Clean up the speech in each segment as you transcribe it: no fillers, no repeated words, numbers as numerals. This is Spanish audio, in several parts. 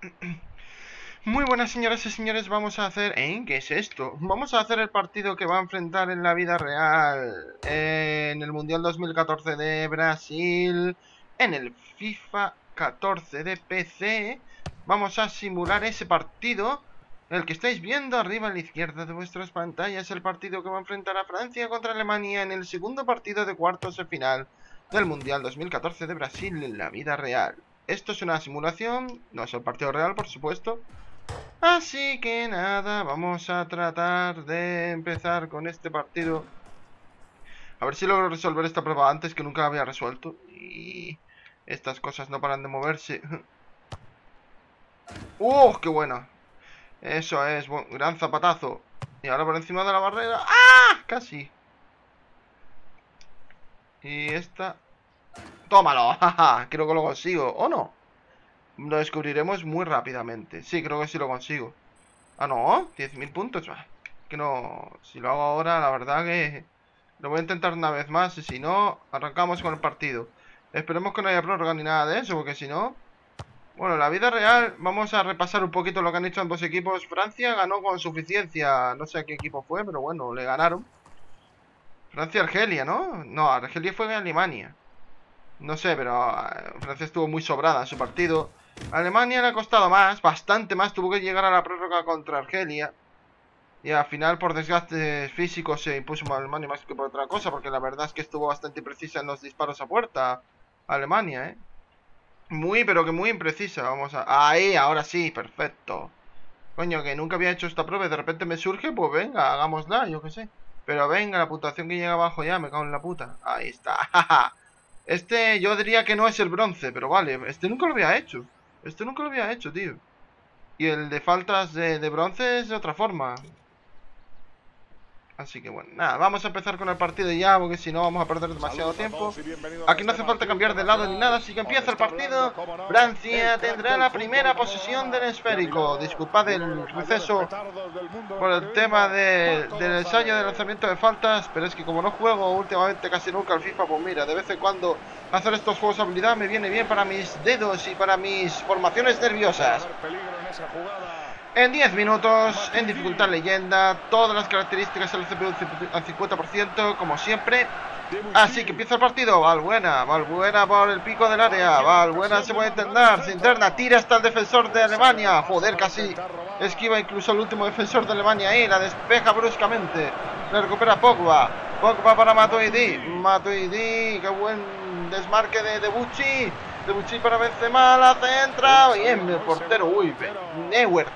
Muy buenas señoras y señores, vamos a hacer... ¿Qué es esto? Vamos a hacer el partido que va a enfrentar en la vida real en el Mundial 2014 de Brasil, en el FIFA 14 de PC. Vamos a simular ese partido. El que estáis viendo arriba a la izquierda de vuestras pantallas es el partido que va a enfrentar a Francia contra Alemania en el segundo partido de cuartos de final del Mundial 2014 de Brasil en la vida real. Esto es una simulación, no es el partido real, por supuesto. Así que nada, vamos a tratar de empezar con este partido. A ver si logro resolver esta prueba antes, que nunca la había resuelto. Y estas cosas no paran de moverse. ¡Oh, qué buena! Eso es, gran zapatazo. Y ahora por encima de la barrera. ¡Ah! Casi. Y esta... ¡Tómalo! ¡Jaja! Creo que lo consigo, ¿o no? Lo descubriremos muy rápidamente. Sí, creo que sí lo consigo. Ah, no, 10.000 puntos. Que no, si lo hago ahora, la verdad que lo voy a intentar una vez más. Y si no, arrancamos con el partido. Esperemos que no haya prórroga ni nada de eso, porque si no... Bueno, en la vida real vamos a repasar un poquito lo que han hecho ambos equipos. Francia ganó con suficiencia. No sé a qué equipo fue, pero bueno, le ganaron. Francia-Argelia, ¿no? No, Argelia fue en Alemania. No sé, pero Francia estuvo muy sobrada en su partido. A Alemania le ha costado más, bastante más. Tuvo que llegar a la prórroga contra Argelia. Y al final, por desgaste físico, se impuso a Alemania más que por otra cosa. Porque la verdad es que estuvo bastante imprecisa en los disparos a puerta Alemania, ¿eh? Muy, pero que muy imprecisa. Vamos a... Ahí, ahora sí, perfecto. Coño, que nunca había hecho esta prueba y de repente me surge, pues venga, hagámosla, yo qué sé. Pero venga, la puntuación que llega abajo ya, me cago en la puta. Ahí está, jaja. Este yo diría que no es el bronce, pero vale, este nunca lo había hecho. Este nunca lo había hecho, tío. Y el de faltas de bronce es de otra forma. Así que bueno, nada, vamos a empezar con el partido ya, porque si no vamos a perder demasiado tiempo. Aquí no hace falta cambiar de lado ni nada, así que empieza el partido. Francia tendrá la primera posesión del esférico. Disculpad el receso por el tema del ensayo de lanzamiento de faltas, pero es que como no juego últimamente casi nunca al FIFA, pues mira, de vez en cuando hacer estos juegos de habilidad me viene bien para mis dedos y para mis formaciones nerviosas. En 10 minutos, en dificultad leyenda, todas las características del CPU al 50%, como siempre. Así que empieza el partido. Valbuena por el pico del área. Valbuena se puede intentar, se interna, tira hasta el defensor de Alemania. Joder, casi esquiva incluso el último defensor de Alemania ahí. La despeja bruscamente. Le recupera Pogba. Pogba para Matuidi. Matuidi, qué buen desmarque de Debuchy. Debuchy para Benzema, la centra. Bien, el portero. Uy, Neuer,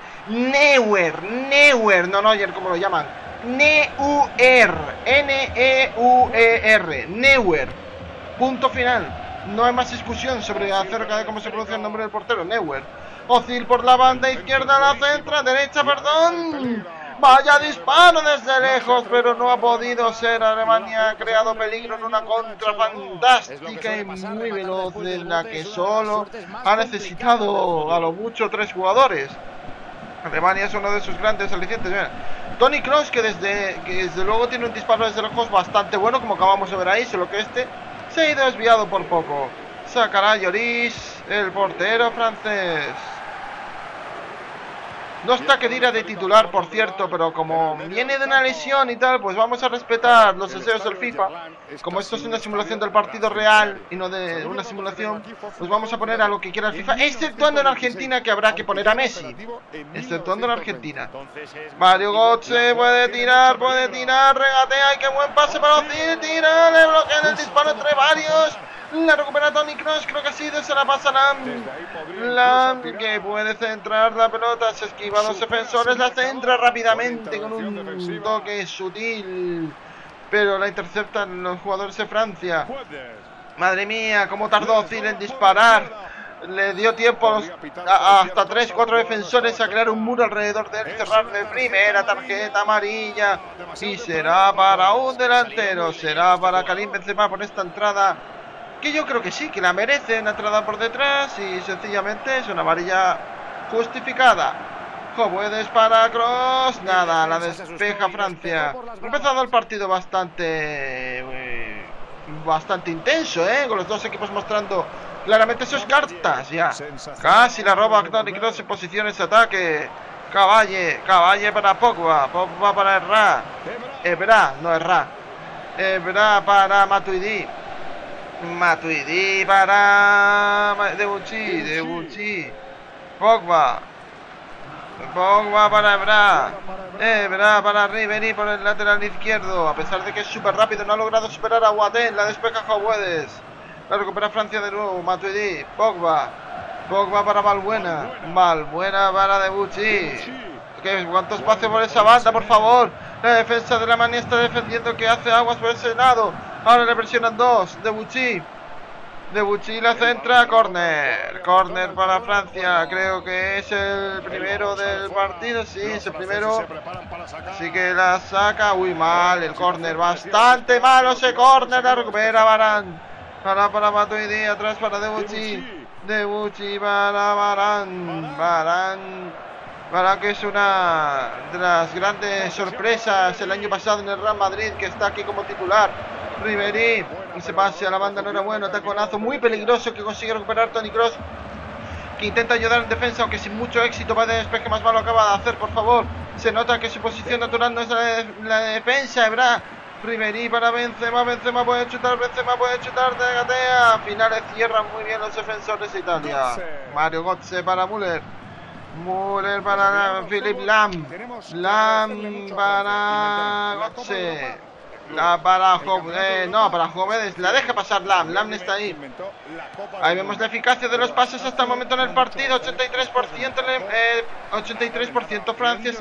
no Neuer, como lo llaman. Neuer, N-E-U-E-R, Neuer. Punto final. No hay más discusión sobre acerca de cómo se pronuncia el nombre del portero, Neuer. Ozil por la banda izquierda, la centra, derecha, perdón. Vaya disparo desde lejos, pero no ha podido ser. Alemania ha creado peligro en una contra fantástica y muy veloz, en la que solo ha necesitado a lo mucho 3 jugadores. Alemania es uno de sus grandes alicientes. Mira, Toni Kroos, que desde luego tiene un disparo desde lejos bastante bueno, como acabamos de ver ahí, solo que este se ha ido desviado por poco. Sacará Lloris, el portero francés. No está Khedira de titular, por cierto, pero como viene de una lesión y tal, pues vamos a respetar los deseos del FIFA. Como esto es una simulación del partido real y no de una simulación, pues vamos a poner a lo que quiera el FIFA, exceptuando en Argentina, que habrá que poner a Messi. Exceptuando en Argentina. Mario Götze puede tirar, regatea, y qué buen pase para Ozil, tira, le bloquean el disparo entre varios. La recupera Toni Kroos, creo que ha sido, se la pasa Lam, que puede centrar la pelota, se esquiva a los defensores, la centra rápidamente con un toque sutil, pero la interceptan los jugadores de Francia. Madre mía, cómo tardó Ozil en disparar. Le dio tiempo hasta 3-4 defensores a crear un muro alrededor de él, cerrar de primera, tarjeta amarilla, y será para un delantero, será para Karim Benzema por esta entrada, que yo creo que sí, que la merece, una entrada por detrás y sencillamente es una amarilla justificada. Puedes para Kroos, nada, la despeja Francia. Ha empezado el partido bastante intenso, con los dos equipos mostrando Claramente eso es cartas, ya. Casi la roba Toni Kroos en posiciones de ataque. Caballe para Pogba. Pogba para Evra. Evra, no Evra. Evra para Matuidi. Matuidi para Debuchy. Pogba para Evra. Evra para Ribery por el lateral izquierdo. A pesar de que es súper rápido, no ha logrado superar a Boateng. La despeja Joguedes. La recupera Francia de nuevo. Matuidi. Pogba para Valbuena. Valbuena para Debuchy. ¿Cuánto espacio por esa banda, por favor? La defensa de Alemania está defendiendo, que hace aguas por ese lado. Ahora le presionan dos. Debuchy la centra. Corner para Francia. Creo que es el primero del partido. Sí, es el primero. Así que la saca. Uy, mal el corner. Bastante malo ese corner. La recupera Varane. Para Matuidi. Atrás para Debuchy para Varane, que es una de las grandes sorpresas el año pasado en el Real Madrid, que está aquí como titular. Ribery, y se pase a la banda, no era bueno, taconazo muy peligroso que consigue recuperar Toni Kroos, que intenta ayudar en defensa, aunque sin mucho éxito. Va de despeje, más malo acaba de hacer, por favor. Se nota que su posición natural no es la defensa. Evra, Ribery para Benzema puede chutar, te gatea. Finales cierran muy bien los defensores de Italia. Mario Götze para Müller para Philipp Lahm para Götze. Para Joguedes, la deja pasar Lahm está ahí. Ahí vemos la eficacia de los pases hasta el momento en el partido. 83% Francia,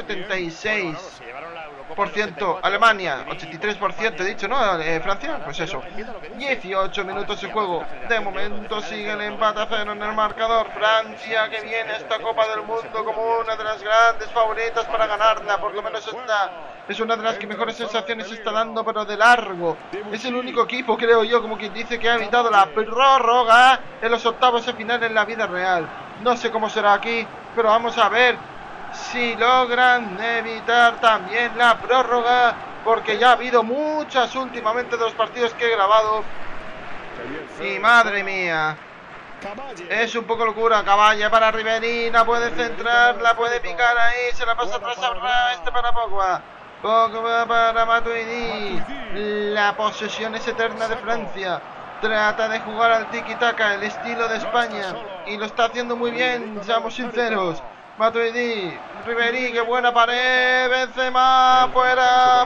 76% Alemania, 83% he dicho, ¿no? Francia, pues eso. 18 minutos de juego. De momento sigue el empate a 0 en el marcador. Francia, que viene a esta Copa del Mundo como una de las grandes favoritas para ganarla. Por lo menos esta es una de las que mejores sensaciones está dando, pero de largo. Es el único equipo, creo yo, como quien dice, que ha evitado la prórroga en los octavos de final en la vida real. No sé cómo será aquí, pero vamos a ver si logran evitar también la prórroga, porque ya ha habido muchas últimamente de los partidos que he grabado. Y madre mía, es un poco locura. Caballe para Ribery, la puede centrar, la puede picar ahí, se la pasa atrás a para Pogba para Matuidi. La posesión es eterna de Francia. Trata de jugar al tiki-taka, el estilo de España, y lo está haciendo muy bien, seamos sinceros. Matuidi, Ribery, qué buena pared, Benzema, fuera.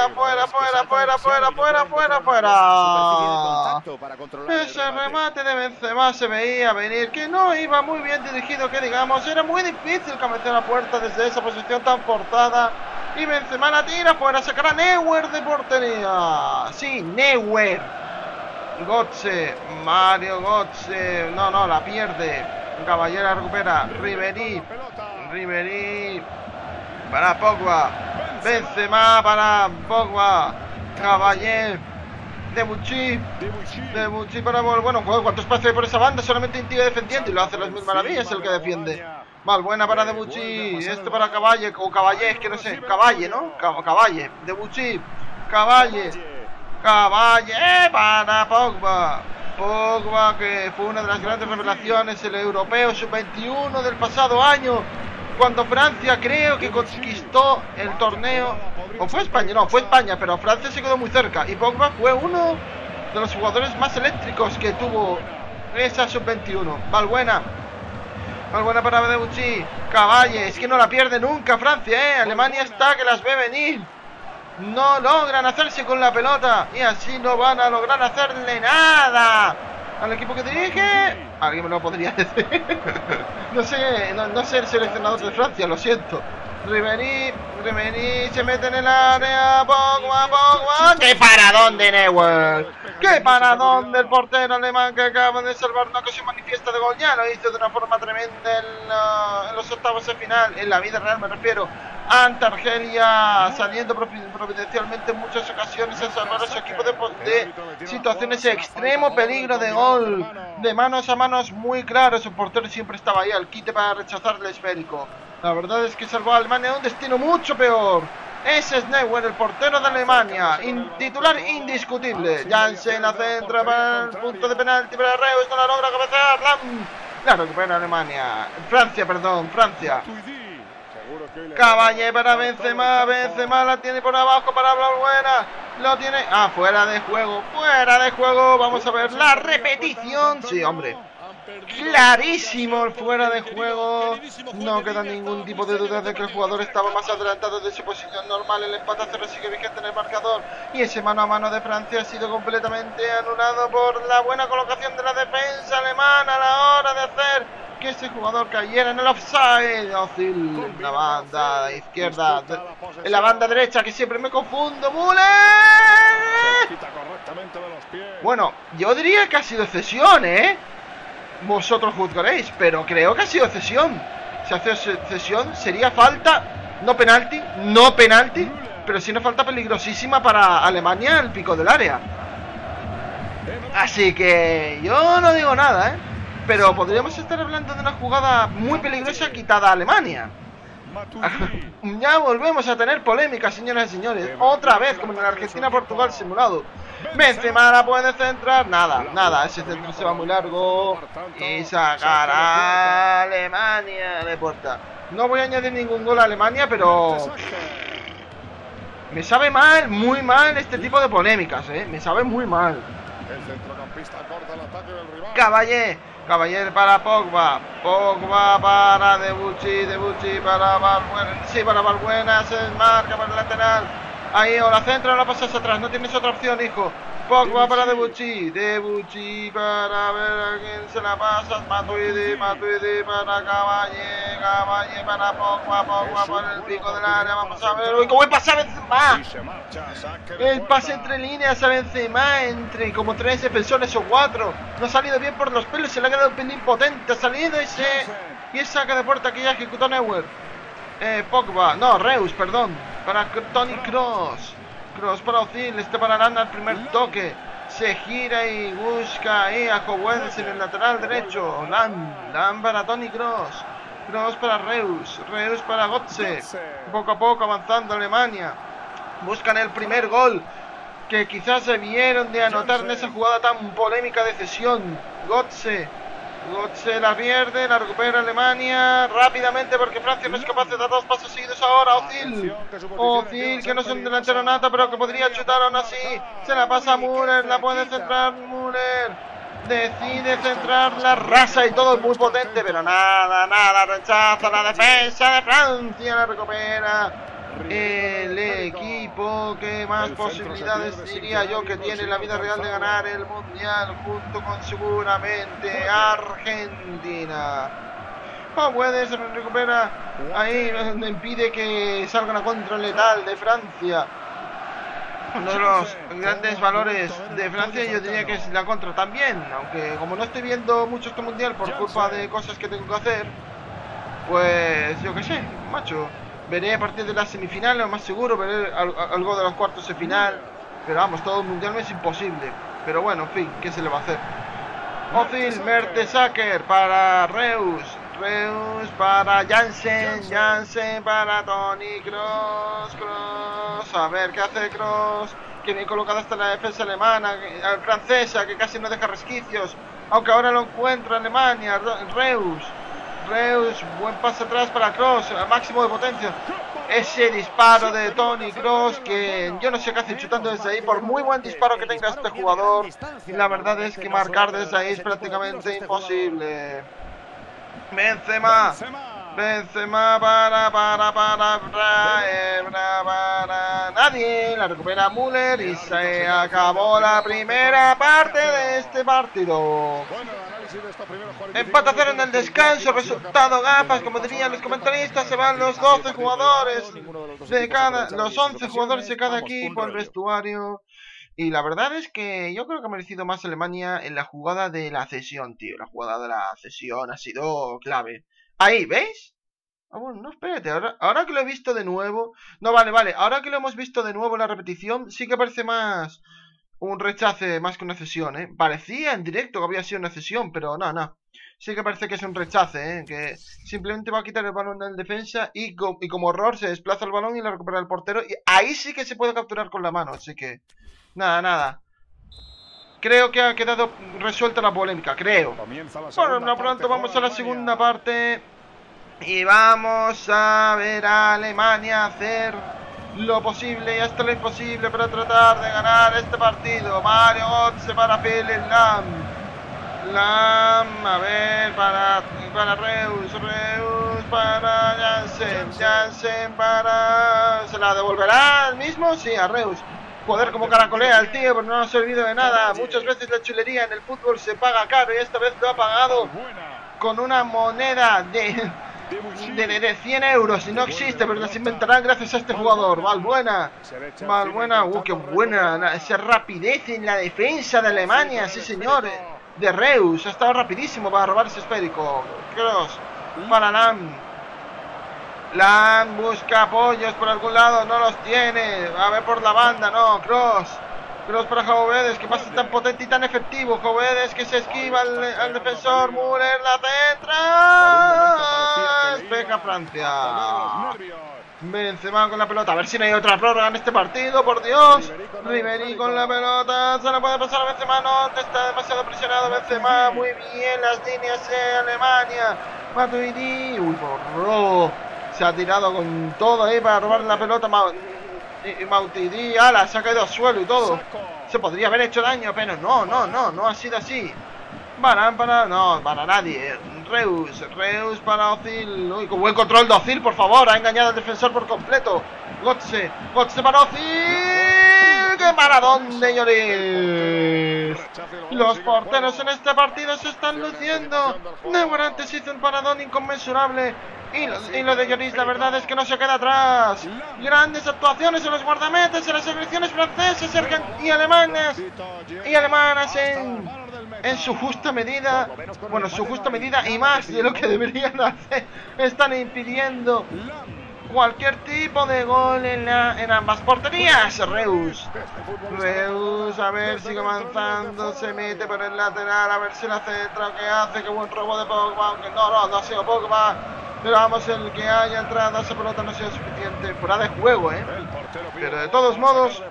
Ese remate de Benzema se veía venir, que no iba muy bien dirigido, que digamos, era muy difícil cabecear a puerta desde esa posición tan forzada. Y Benzema la tira fuera, sacará Neuer de portería. Sí, Neuer. Mario Götze, no, la pierde. Caballera recupera. Ribery para Pogba. Benzema para Pogba. Caballé. Debuchy para bueno, ¿cuánto espacio hay por esa banda? Solamente un tío defendiendo y lo hace las mil maravillas el que defiende. Valbuena para Debuchy. Para Caballe o Caballé, es que no sé. Caballe, ¿no? Caballe. Debuchy. Caballe para Pogba, que fue una de las grandes revelaciones, el europeo sub-21 del pasado año, cuando Francia creo que conquistó el torneo. O fue España, no, fue España, pero Francia se quedó muy cerca. Y Pogba fue uno de los jugadores más eléctricos que tuvo esa sub-21. Valbuena para Debuchy. Caballe, es que no la pierde nunca Francia, Alemania está que las ve venir. No logran hacerse con la pelota y así no van a lograr hacerle nada al equipo que dirige. Alguien me lo podría decir. No sé el seleccionador de Francia, lo siento. Ribery se mete en el área. Pogba. ¡Qué paradón de Neuer! ¡Qué paradón del portero alemán, que acaba de salvar una ocasión manifiesta de gol! Ya lo hizo de una forma tremenda en los octavos de final, en la vida real me refiero, ante Argelia, saliendo providencialmente en muchas ocasiones a salvar a su equipo de situaciones de extremo peligro de gol, de manos a manos muy claro. Su portero siempre estaba ahí al quite para rechazar el esférico. La verdad es que salvó a Alemania de un destino mucho peor. Ese es Neuer, el portero de Alemania, titular indiscutible. Jansen a centro para el punto de penalti para Reus, no la logra cabecear. La recupera Alemania. Francia, perdón, Francia. Caballé para Benzema, Benzema la tiene por abajo para Balbuena. Lo tiene, fuera de juego, vamos a ver la repetición. Sí, hombre, clarísimo el fuera de juego. No queda ningún tipo de duda de que el jugador estaba más adelantado de su posición normal. El empate a 0 sigue vigente en el marcador. Y ese mano a mano de Francia ha sido completamente anulado por la buena colocación de la defensa alemana a la hora de hacer que ese jugador cayera en el offside. Ozil en la banda izquierda, en la banda derecha, que siempre me confundo. ¡Müller! Bueno, yo diría que ha sido cesión, vosotros juzgaréis, pero creo que ha sido cesión. Si hace cesión sería falta, no penalti, pero sí una falta peligrosísima para Alemania al pico del área. Así que yo no digo nada, pero podríamos estar hablando de una jugada muy peligrosa quitada a Alemania. Ya volvemos a tener polémica, señoras y señores. Otra vez, como en el Argentina-Portugal simulado. Benzema la puede centrar. Nada, ese centro se va muy largo. Y sacará a Alemania de puerta. No voy a añadir ningún gol a Alemania, pero me sabe mal, muy mal este tipo de polémicas, me sabe muy mal. Caballé para Pogba para Debuchy para Balbuena. Sí, para Balbuena, se desmarca para el lateral. Ahí, o la centra o la pasas atrás, no tienes otra opción, hijo. Pogba para Debuchy para ver a quién se la pasa. Matuidi para Caballé para Pogba por el pico del área. Vamos a ver, uy, cómo pasa Benzema. El pase entre líneas a Benzema, entre como 3 defensores o 4. No ha salido bien por los pelos, se le ha quedado un pelín potente. Ha salido y es saca de puerta que ya ejecutó Neuer. Reus, perdón, para Toni Kroos para Ozil, para Arana al primer toque, se gira y busca ahí a Jovedes en el lateral derecho. Lam para Toni Kroos para Reus para Götze, poco a poco avanzando Alemania, buscan el primer gol que quizás se vieron de anotar en esa jugada tan polémica de cesión. Götze la pierde, la recupera Alemania rápidamente porque Francia no es capaz de dar 2 pasos seguidos ahora. Ozil, que no es un delantero nato, pero que podría chutar aún así. Se la pasa a Müller, la puede centrar Müller. Decide centrar la raza y todo muy potente, pero nada, rechaza la defensa de Francia, la recupera el equipo que más posibilidades diría yo que tiene en la vida real de ganar el mundial, junto con seguramente Argentina. Puede, se recupera ahí, impide que salga una contra letal de Francia. Uno de los grandes valores de Francia yo diría que es la contra también, aunque como no estoy viendo mucho este mundial por culpa de cosas que tengo que hacer, pues yo qué sé, macho. Veré a partir de la semifinal, lo más seguro, veré algo de los cuartos de final. Pero vamos, todo el mundial me es imposible. Pero bueno, en fin, ¿qué se le va a hacer? Ozil, Mertesacker para Reus para Jansen para Toni Kroos. A ver qué hace Kroos. Que bien colocada está la defensa alemana, francesa, que casi no deja resquicios. Aunque ahora lo encuentra Alemania. Reus, buen pase atrás para Kroos, al máximo de potencia. Ese disparo de Toni Kroos, que yo no sé qué hace chutando desde ahí. Por muy buen disparo que tenga este jugador, la verdad es que marcar desde ahí es prácticamente imposible. Benzema para nadie, la recupera Müller y se acabó la primera parte de este partido. Empate a 0 en el descanso, resultado gafas, como dirían los comentaristas. Se van los 12 jugadores de los 11 jugadores de cada equipo al vestuario. Y la verdad es que yo creo que ha merecido más Alemania en la jugada de la cesión, tío. La jugada de la cesión ha sido clave. Ahí, ¿veis? Bueno, no, espérate, ahora que lo he visto de nuevo. No, vale, ahora que lo hemos visto de nuevo en la repetición, sí que parece más un rechace más que una cesión, Parecía en directo que había sido una cesión, pero no. Sí que parece que es un rechace, ¿eh? Que simplemente va a quitar el balón del defensa y como error se desplaza el balón y lo recupera el portero. Y ahí sí que se puede capturar con la mano, así que... Nada. Creo que ha quedado resuelta la polémica, creo. Por lo pronto vamos a la segunda parte. Y vamos a ver a Alemania hacer lo posible y hasta lo imposible para tratar de ganar este partido. Mario Götze para Philipp Lahm. A ver, para Reus para Jansen para... ¿Se la devolverá el mismo? Sí, a Reus. Joder, como caracolea el tío, pero no nos olvido de nada. Muchas veces la chulería en el fútbol se paga caro y esta vez lo ha pagado con una moneda de 100 euros. Y no existe, pero las inventarán gracias a este jugador. Valbuena, qué buena esa rapidez en la defensa de Alemania, sí señor. De Reus, ha estado rapidísimo para robar ese esférico. Cross para Lahm busca apoyos por algún lado, no los tiene. A ver por la banda, no, Cross para Jovedes, que pasa tan potente y tan efectivo. Jovedes que se esquiva al defensor. Müller la centra. Despeja Francia. Benzema con la pelota, a ver si no hay otra prórroga en este partido, por Dios. Ribéry con la pelota, se la puede pasar a Benzema, no, está demasiado presionado Benzema, muy bien las líneas de Alemania. Matuidi, porro, se ha tirado con todo ahí para robar la pelota. Matuidi, ala, se ha caído al suelo y todo. Se podría haber hecho daño, pero no ha sido así. Varane para nadie. Reus para Özil. Uy, con buen control de Özil, por favor. Ha engañado al defensor por completo. Götze para Özil. ¡Qué paradón de Lloris! Los porteros en este partido se están luciendo. Neguarantes hizo un paradón inconmensurable. Y lo de Lloris, la verdad es que no se queda atrás. Grandes actuaciones en los guardametes, en las selecciones francesas y alemanas. Y alemanas en su justa medida. Bueno, su justa medida y más de lo que deberían hacer. Están impidiendo cualquier tipo de gol en ambas porterías. Reus, a ver, sigue avanzando. Se mete por el lateral, a ver si la centra o qué hace. Qué buen robo de Pogba, aunque no ha sido Pogba. Pero vamos, el que haya entrado a esa pelota no ha sido suficiente. Fuera de juego, pero de todos modos,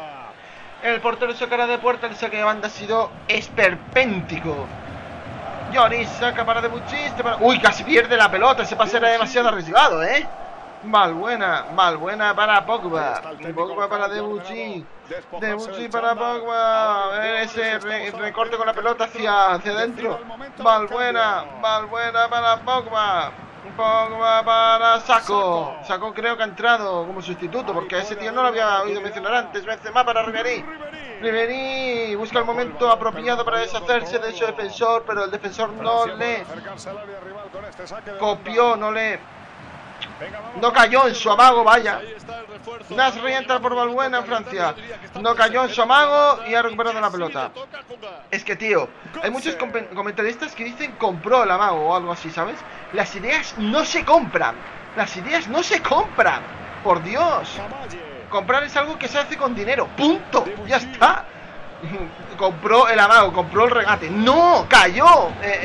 el portero sacará de puerta. El saque de banda ha sido esperpéntico. Lloris saca para Debuchy. Uy, casi pierde la pelota. Ese pase era demasiado arriesgado, Valbuena para Pogba. Pogba para Debuchy. Debuchy para Pogba. A ver ese recorte con la pelota hacia adentro. Valbuena para Pogba. Pogba para Sacco. Sacco creo que ha entrado como sustituto, porque a ese tío no lo había oído mencionar antes. Benzema para Ribéry busca el momento apropiado para deshacerse de su defensor, pero el defensor no le copió, no cayó en su amago, vaya. Nasri entra por Valbuena en Francia. No cayó en su amago y ha recuperado la pelota. Es que, tío, hay muchos comentaristas que dicen compró el amago o algo así, ¿sabes? Las ideas no se compran. Por Dios. Comprar es algo que se hace con dinero. Punto. Ya está. Compró el amago, compró el regate. No, cayó.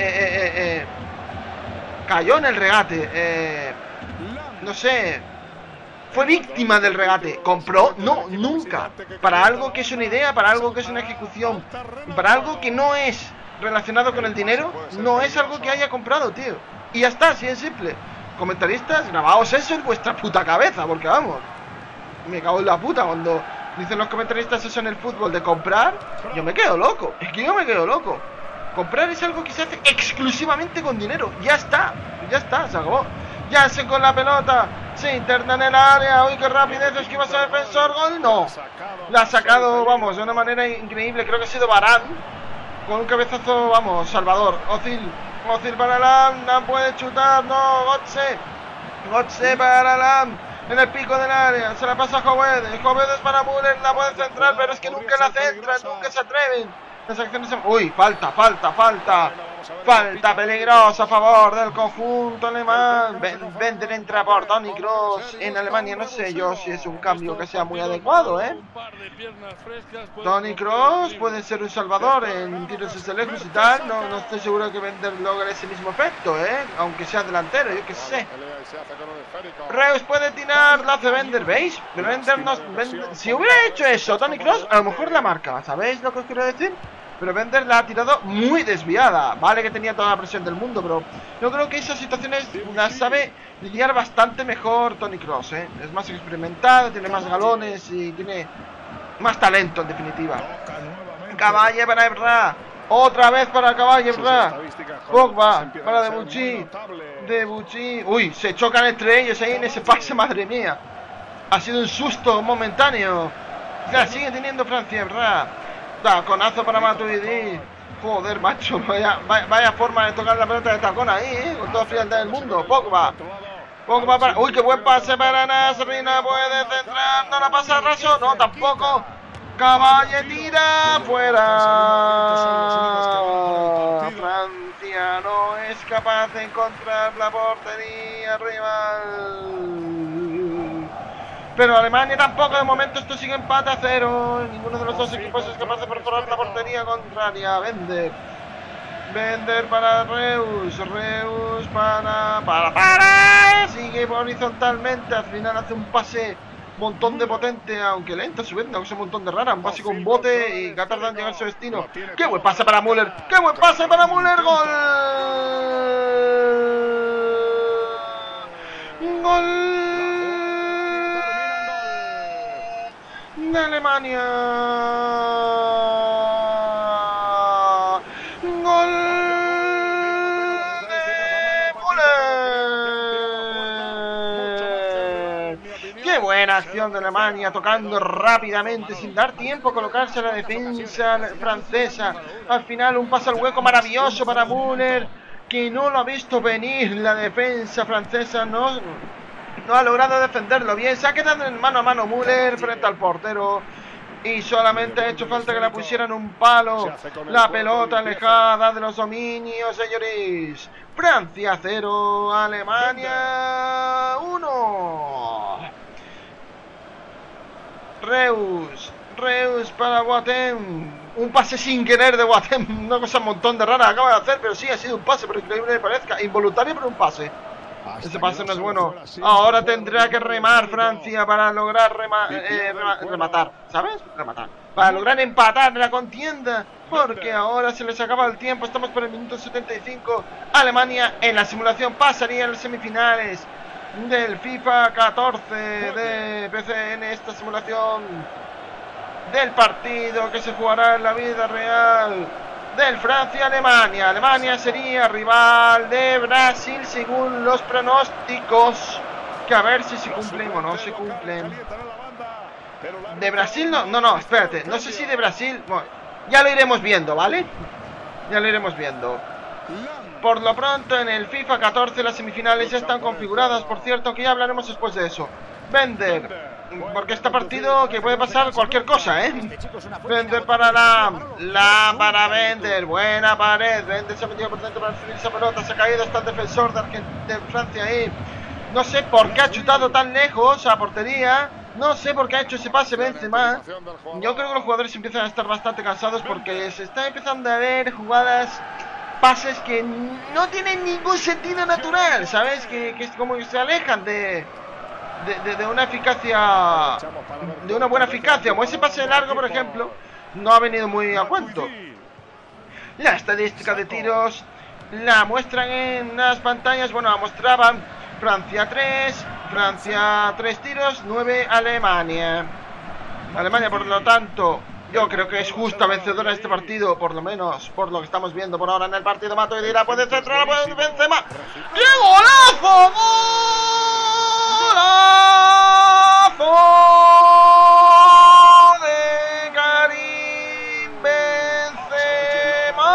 Cayó en el regate. No sé. Fue víctima del regate. ¿Compró? No, nunca. Para algo que es una idea, para algo que es una ejecución, para algo que no es relacionado con el dinero, no es algo que haya comprado, tío. Y ya está, así es simple. Comentaristas, grabaos eso en vuestra puta cabeza, porque vamos, me cago en la puta cuando dicen los comentaristas eso en el fútbol de comprar. Yo me quedo loco. Es que yo me quedo loco. Comprar es algo que se hace exclusivamente con dinero. Ya está, se acabó. Jansen con la pelota, se interna en el área. Uy, qué rapidez, esquiva a defensor. Gol, no. La ha sacado, vamos, de una manera increíble. Creo que ha sido Varane. Con un cabezazo, vamos, Salvador. Özil para Lahm puede chutar, no. Götze para Lahm. En el pico del área, se la pasa a Jovedes para Müller, la puede centrar, pero es que nunca la centran, nunca se atreven. Las acciones... Uy, falta. Falta peligrosa a favor del conjunto alemán. Bender entra por Toni Kroos en Alemania. No sé yo si es un cambio que sea muy adecuado, Toni Kroos puede ser un salvador en tiros desde lejos y tal. No estoy seguro que Bender logre ese mismo efecto, aunque sea delantero, yo qué sé. Reus puede tirar, lo hace Bender, ¿veis? Pero Bender si hubiera hecho eso Toni Kroos, a lo mejor la marca, ¿sabéis lo que os quiero decir? Pero Bender la ha tirado muy desviada. Vale que tenía toda la presión del mundo, pero yo creo que esas situaciones las sabe lidiar bastante mejor Toni Kroos, Es más experimentado, tiene más galones y tiene más talento en definitiva. Caballe para Evra. Otra vez para Caballe Evra. Pogba para Debuchy. Uy, se chocan entre ellos ahí en ese pase, madre mía. Ha sido un susto momentáneo. Ya sigue teniendo Francia Evra. Taconazo para Matuidi. Joder, macho, vaya forma de tocar la pelota de tacón ahí, con toda la frialdad del mundo. Pogba para... Uy, qué buen pase para Nasri. No puede centrar, no la pasa raso. No, tampoco. Caballe tira fuera. Francia no es capaz de encontrar la portería rival. Pero Alemania tampoco, de momento esto sigue empate a 0. Ninguno de los dos equipos es capaz de perforar la portería contraria. Bender para Reus para. Sigue horizontalmente, al final hace un pase montón de potente, aunque lento, subiendo, aunque es un montón de rara. Un pase con bote y que ha tardado en llegar a su destino. ¡Qué buen pase para Müller! ¡Qué buen pase para Müller! ¡Gol! De Alemania. Gol de Müller. Qué buena acción de Alemania, tocando rápidamente sin dar tiempo a colocarse a la defensa francesa. Al final un pase al hueco maravilloso para Müller, que no lo ha visto venir. La defensa francesa no ha logrado defenderlo bien. Se ha quedado en mano a mano Müller frente al portero y solamente ha hecho falta que la pusieran un palo. La pelota alejada de los dominios, señores. Francia 0, Alemania 1. Reus para Boateng. Un pase sin querer de Boateng. Una cosa un montón de rara acaba de hacer, pero sí ha sido un pase, pero increíble que parezca. Involuntario, pero un pase. Ese pase no es bueno. Ahora tendrá que remar Francia para lograr rematar, ¿sabes? Rematar. Para lograr empatar la contienda, porque ahora se les acaba el tiempo. Estamos por el minuto 75. Alemania en la simulación pasaría a las semifinales del FIFA 14 de PC en esta simulación del partido que se jugará en la vida real del Francia-Alemania. Alemania sería rival de Brasil según los pronósticos, que a ver si se cumplen o no se cumplen. De Brasil no, espérate, no sé si de Brasil, bueno, ya lo iremos viendo, ¿vale? Ya lo iremos viendo. Por lo pronto en el FIFA 14 las semifinales ya están configuradas, por cierto, que ya hablaremos después de eso. Bender, porque este partido que puede pasar cualquier cosa, Bender para para Bender, buena pared. Bender se ha metido por dentro para recibir esa pelota, se ha caído hasta el defensor de Francia ahí. No sé por qué ha chutado tan lejos a portería. No sé por qué ha hecho ese pase Benzema. Yo creo que los jugadores empiezan a estar bastante cansados porque se está empezando a ver jugadas, pases que no tienen ningún sentido natural, ¿sabes? Que es como que se alejan de una eficacia, de una buena eficacia, como ese pase largo, por ejemplo, no ha venido muy a cuento. La estadística de tiros la muestran en las pantallas. Bueno, la mostraban Francia 3 tiros, 9 Alemania. Alemania, por lo tanto, yo creo que es justa vencedora de este partido, por lo menos por lo que estamos viendo por ahora en el partido. Matuidi la puede centrar, la puede Benzema. ¡Qué golazo! ¡Golazo de Karim Benzema!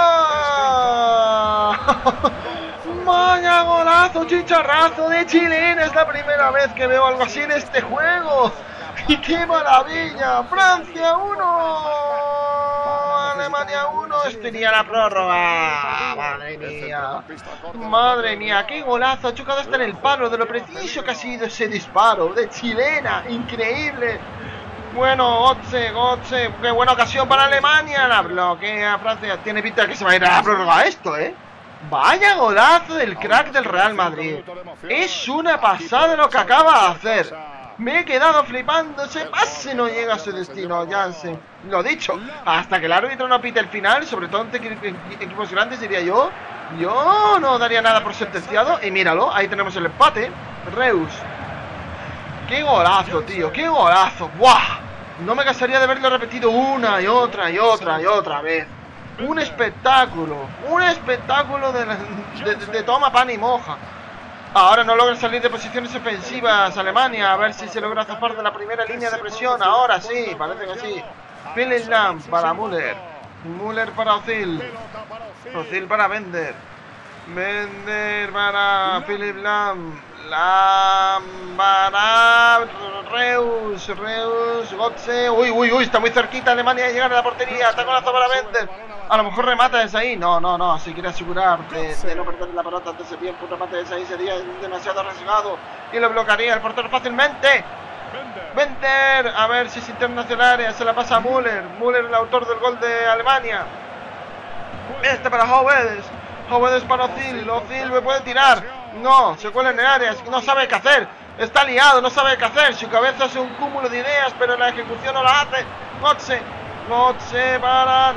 ¡Vaya golazo, chicharrazo de chilena! Es la primera vez que veo algo así en este juego. ¡Y qué maravilla! ¡Francia 1! Alemania 1, sería la prórroga. Madre mía. Madre mía, qué golazo. Ha chocado hasta en el palo de lo preciso que ha sido ese disparo de chilena. Increíble. Bueno, Götze, qué buena ocasión para Alemania. La bloquea Francia. Tiene pinta de que se va a ir a la prórroga esto, ¿eh? Vaya golazo del crack del Real Madrid. Es una pasada lo que acaba de hacer. Me he quedado flipando. Ese pase no llega a su destino, Jansen. Lo dicho, hasta que el árbitro no pite el final, sobre todo en equipos grandes, diría yo no daría nada por sentenciado. Y míralo, ahí tenemos el empate. Reus. ¡Qué golazo, tío! ¡Qué golazo! ¡Buah! No me cansaría de verlo repetido una y otra y otra y otra vez. Un espectáculo de toma, pan y moja. Ahora no logra salir de posiciones ofensivas Alemania. A ver si se logra zafar de la primera línea de presión. Ahora sí, parece que sí. Philipp Lahm para Müller. Müller para Özil. Özil para Bender. Bender para Philipp Lahm. Lahm para Reus. Götze. Uy, está muy cerquita Alemania de llegar a la portería. Taconazo para Bender. A lo mejor remata desde ahí. No, si quiere asegurar de no perder la pelota antes de tiempo, un remate desde ahí sería demasiado arriesgado y lo bloquearía el portero fácilmente. Bender, a ver si es internacional, se la pasa a Müller. Müller, el autor del gol de Alemania. Este para Höwedes para Özil. Özil me puede tirar. No, se cuela en el área, no sabe qué hacer. Está liado, no sabe qué hacer. Su cabeza es un cúmulo de ideas, pero la ejecución no la hace. Götze para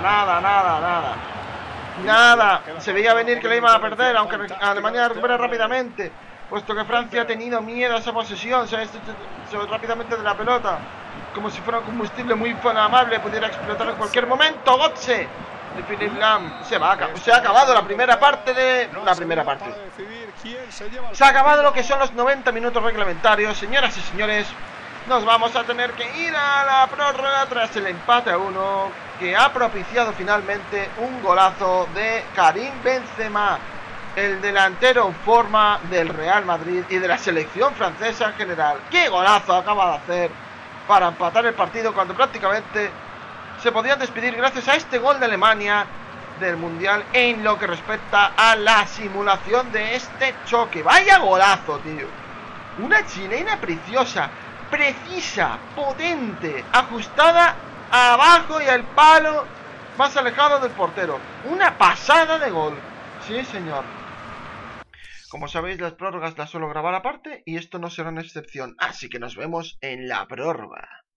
nada. Se veía venir que le iban a perder, aunque Alemania recupera rápidamente, puesto que Francia ha tenido miedo a esa posesión. Se ha hecho rápidamente de la pelota, como si fuera un combustible muy inflamable, pudiera explotar en cualquier momento. Götze de Philipp Lahm. Se ha acabado la primera parte de... Se ha acabado lo que son los 90 minutos reglamentarios. Señoras y señores, nos vamos a tener que ir a la prórroga tras el empate a 1 que ha propiciado finalmente un golazo de Karim Benzema, el delantero en forma del Real Madrid y de la selección francesa en general. ¡Qué golazo acaba de hacer para empatar el partido cuando prácticamente se podían despedir gracias a este gol de Alemania del Mundial en lo que respecta a la simulación de este choque? ¡Vaya golazo, tío! Una chilena preciosa, precisa, potente, ajustada abajo y al palo más alejado del portero. Una pasada de gol. Sí, señor. Como sabéis, las prórrogas las suelo grabar aparte y esto no será una excepción. Así que nos vemos en la prórroga.